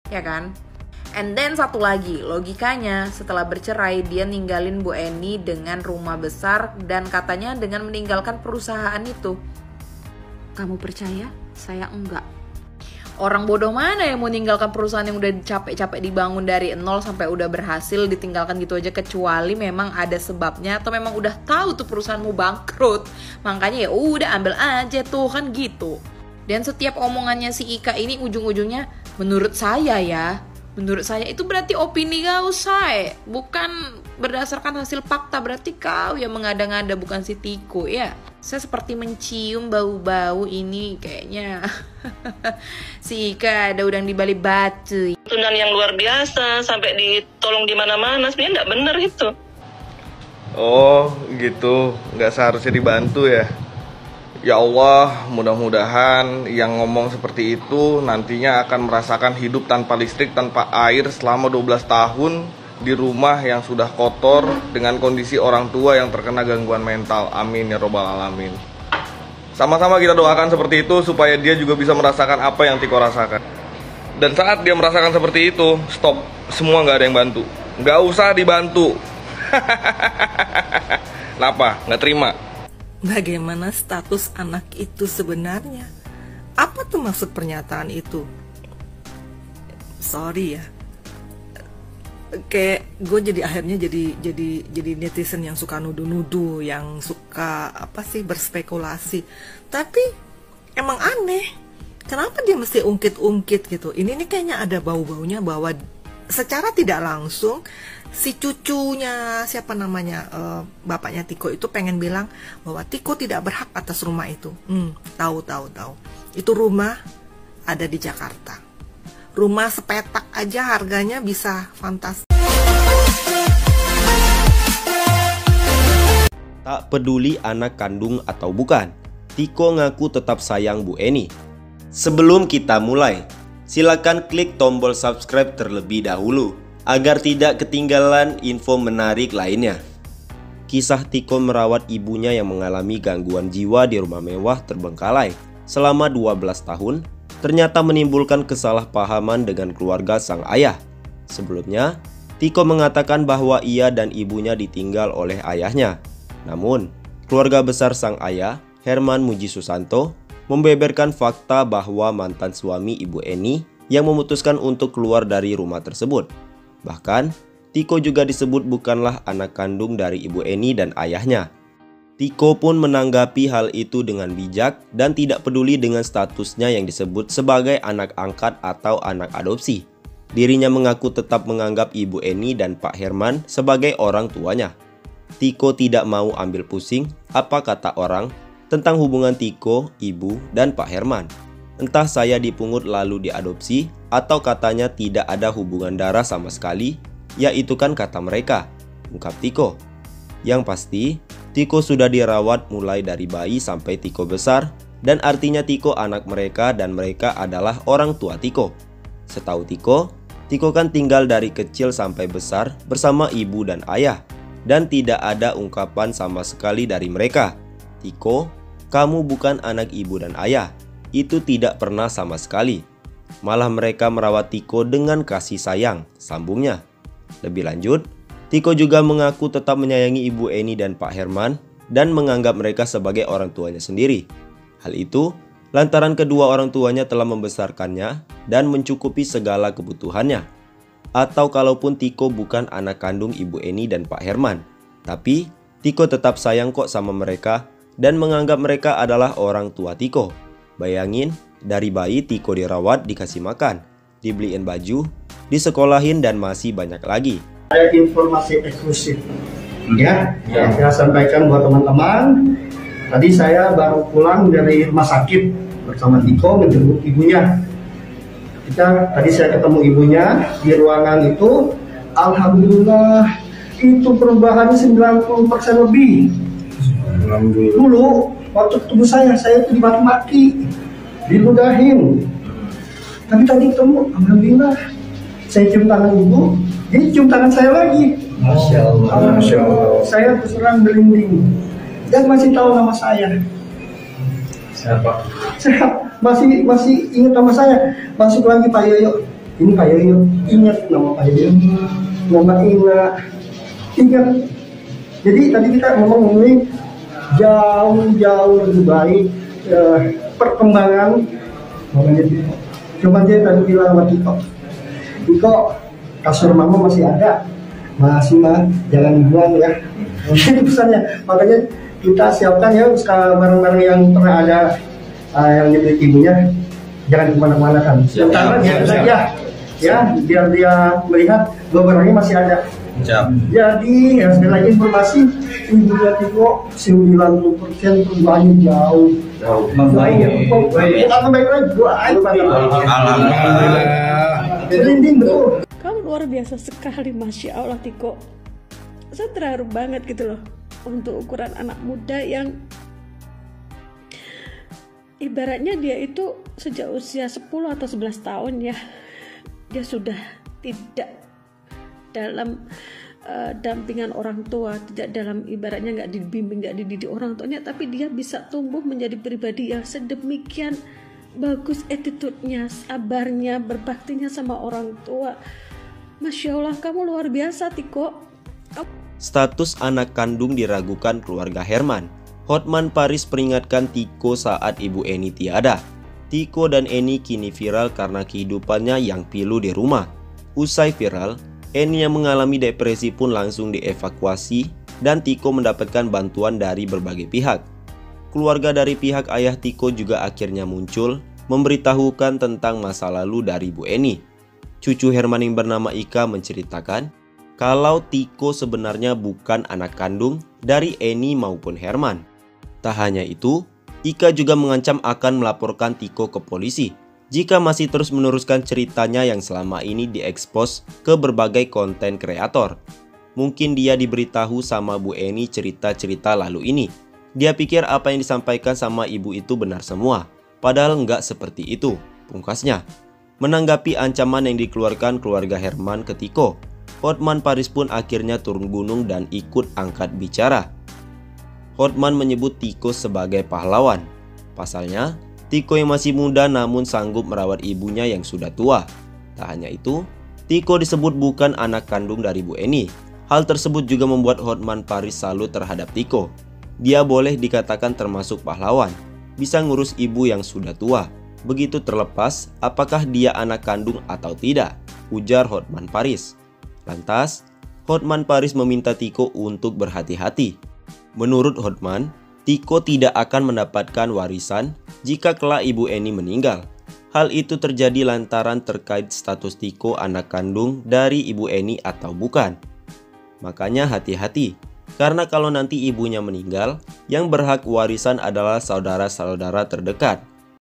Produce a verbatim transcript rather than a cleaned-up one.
ya kan? And then satu lagi, logikanya setelah bercerai dia ninggalin Bu Eni dengan rumah besar dan katanya dengan meninggalkan perusahaan itu. Kamu percaya? Saya enggak. Orang bodoh mana yang mau meninggalkan perusahaan yang udah capek-capek dibangun dari nol sampai udah berhasil ditinggalkan gitu aja, kecuali memang ada sebabnya atau memang udah tahu tuh perusahaanmu bangkrut. Makanya ya udah ambil aja tuh kan gitu. Dan setiap omongannya si Ika ini ujung-ujungnya menurut saya ya, menurut saya itu berarti opini kau, say, bukan berdasarkan hasil fakta. Berarti kau yang mengada-ngada, bukan si Tiko ya. Saya seperti mencium bau-bau ini kayaknya si Ika ada udang di balik batu. Tunang yang luar biasa sampai ditolong di mana-mana, sebenarnya nggak benar itu. Oh gitu, nggak seharusnya dibantu ya. Ya Allah, mudah-mudahan yang ngomong seperti itu nantinya akan merasakan hidup tanpa listrik, tanpa air selama dua belas tahun di rumah yang sudah kotor dengan kondisi orang tua yang terkena gangguan mental. Amin ya robbal alamin. Sama-sama kita doakan seperti itu supaya dia juga bisa merasakan apa yang Tiko rasakan. Dan saat dia merasakan seperti itu, stop, semua nggak ada yang bantu, nggak usah dibantu. Kenapa? Nggak terima? Bagaimana status anak itu sebenarnya? Apa tuh maksud pernyataan itu? Sorry ya, kayak gue jadi akhirnya jadi jadi jadi netizen yang suka nuduh-nuduh, yang suka apa sih berspekulasi. Tapi emang aneh, kenapa dia mesti ungkit-ungkit gitu? Ini nih kayaknya ada bau-baunya bahwa secara tidak langsung si cucunya siapa namanya uh, bapaknya Tiko itu pengen bilang bahwa Tiko tidak berhak atas rumah itu. Hmm, tahu tahu tahu. Itu rumah ada di Jakarta. Rumah sepetak aja harganya bisa fantastis. Tak peduli anak kandung atau bukan, Tiko ngaku tetap sayang Bu Eni. Sebelum kita mulai, silakan klik tombol subscribe terlebih dahulu agar tidak ketinggalan info menarik lainnya. Kisah Tiko merawat ibunya yang mengalami gangguan jiwa di rumah mewah terbengkalai selama dua belas tahun ternyata menimbulkan kesalahpahaman dengan keluarga sang ayah. Sebelumnya, Tiko mengatakan bahwa ia dan ibunya ditinggal oleh ayahnya. Namun, keluarga besar sang ayah, Herman Muji Susanto, membeberkan fakta bahwa mantan suami Ibu Eni yang memutuskan untuk keluar dari rumah tersebut. Bahkan, Tiko juga disebut bukanlah anak kandung dari Ibu Eni dan ayahnya. Tiko pun menanggapi hal itu dengan bijak dan tidak peduli dengan statusnya yang disebut sebagai anak angkat atau anak adopsi. Dirinya mengaku tetap menganggap Ibu Eni dan Pak Herman sebagai orang tuanya. Tiko tidak mau ambil pusing apa kata orang tentang hubungan Tiko, Ibu, dan Pak Herman. Entah saya dipungut lalu diadopsi, atau katanya tidak ada hubungan darah sama sekali, ya itu kan kata mereka, ungkap Tiko. Yang pasti, Tiko sudah dirawat mulai dari bayi sampai Tiko besar, dan artinya Tiko anak mereka dan mereka adalah orang tua Tiko. Setahu Tiko, Tiko kan tinggal dari kecil sampai besar bersama ibu dan ayah, dan tidak ada ungkapan sama sekali dari mereka, Tiko, kamu bukan anak ibu dan ayah. Itu tidak pernah sama sekali. Malah mereka merawat Tiko dengan kasih sayang, sambungnya. Lebih lanjut, Tiko juga mengaku tetap menyayangi Ibu Eni dan Pak Herman dan menganggap mereka sebagai orang tuanya sendiri. Hal itu lantaran kedua orang tuanya telah membesarkannya dan mencukupi segala kebutuhannya. Atau kalaupun Tiko bukan anak kandung Ibu Eni dan Pak Herman, tapi Tiko tetap sayang kok sama mereka dan menganggap mereka adalah orang tua Tiko. Bayangin, dari bayi Tiko dirawat, dikasih makan, dibeliin baju, disekolahin, dan masih banyak lagi. Ada informasi eksklusif ya, ya. Saya sampaikan buat teman-teman. Tadi saya baru pulang dari rumah sakit bersama Tiko menjemput ibunya. Kita tadi saya ketemu ibunya di ruangan itu. Alhamdulillah itu perubahannya sembilan puluh persen lebih. Dulu waktu ketemu saya, saya itu dimaki-maki, diludahin. Tapi tadi ketemu, alhamdulillah. Saya cium tangan ibu, dia cium tangan saya lagi. Masya Allah. Masya Allah. Saya terserang berlinding. Dan masih tahu nama saya. Siapa? Saya masih masih ingat nama saya. Masuk lagi Pak Yoyo. Ini Pak Yoyo, ingat nama Pak Yoyo, nama Ina, ingat. Jadi tadi kita ngomong ini jauh-jauh lebih baik eh, perkembangan. Makanya coba dia tadi bilang sama Tiko, Tiko kasur mama masih ada, masih mah jangan dibuang ya. Ini pesannya. Makanya kita siapkan ya barang-barang yang pernah ada uh, yang dimiliki ibunya, jangan kemana-mana kan. Sementara dia saja ya, biar dia melihat bahwa barangnya masih ada. Siap. Jadi ya sekali lagi informasi, ibunya Tiko sembilan puluh persen perubahannya jauh. Jauh. Membaik ya. Bukan baik lagi, baik. Alhamdulillah. Merinding betul. Kamu luar biasa sekali, Masya Allah Tiko. Saya terharu banget gitu loh, untuk ukuran anak muda yang ibaratnya dia itu sejak usia sepuluh atau sebelas tahun ya, dia sudah tidak dalam uh, dampingan orang tua, tidak dalam ibaratnya nggak dibimbing, nggak dididik orang tuanya, tapi dia bisa tumbuh menjadi pribadi yang sedemikian bagus attitude-nya, sabarnya, berbaktinya sama orang tua. Masya Allah, kamu luar biasa Tiko. Status anak kandung diragukan keluarga Herman. Hotman Paris peringatkan Tiko saat ibu Eni tiada. Tiko dan Eni kini viral karena kehidupannya yang pilu di rumah. Usai viral, Eni yang mengalami depresi pun langsung dievakuasi dan Tiko mendapatkan bantuan dari berbagai pihak. Keluarga dari pihak ayah Tiko juga akhirnya muncul memberitahukan tentang masa lalu dari Bu Eni. Cucu Herman yang bernama Ika menceritakan kalau Tiko sebenarnya bukan anak kandung dari Eni maupun Herman. Tak hanya itu, Ika juga mengancam akan melaporkan Tiko ke polisi jika masih terus meneruskan ceritanya yang selama ini diekspos ke berbagai konten kreator. Mungkin dia diberitahu sama Bu Eni cerita-cerita lalu ini. Dia pikir apa yang disampaikan sama ibu itu benar semua, padahal nggak seperti itu, pungkasnya. Menanggapi ancaman yang dikeluarkan keluarga Herman ke Tiko, Hotman Paris pun akhirnya turun gunung dan ikut angkat bicara. Hotman menyebut Tiko sebagai pahlawan. Pasalnya, Tiko yang masih muda namun sanggup merawat ibunya yang sudah tua. Tak hanya itu, Tiko disebut bukan anak kandung dari Bu Eni. Hal tersebut juga membuat Hotman Paris salut terhadap Tiko. Dia boleh dikatakan termasuk pahlawan, bisa ngurus ibu yang sudah tua. Begitu terlepas apakah dia anak kandung atau tidak, ujar Hotman Paris. Lantas, Hotman Paris meminta Tiko untuk berhati-hati. Menurut Hotman, Tiko tidak akan mendapatkan warisan jika kelak ibu Eni meninggal. Hal itu terjadi lantaran terkait status Tiko anak kandung dari ibu Eni atau bukan. Makanya hati-hati, karena kalau nanti ibunya meninggal, yang berhak warisan adalah saudara-saudara terdekat.